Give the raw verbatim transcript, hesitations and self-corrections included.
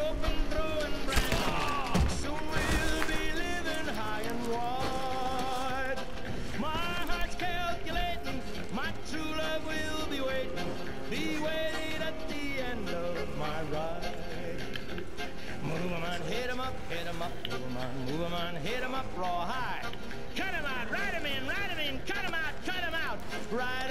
open, throwing brand. Soon we'll be living high and wide. My heart's calculating, my true love will be waiting, be waiting at the end of my ride. Move 'em on, hit 'em up, hit 'em up, move 'em on, move 'em on, hit 'em up, raw high. Cut 'em out, ride 'em in, ride 'em in, cut 'em out, cut 'em out, ride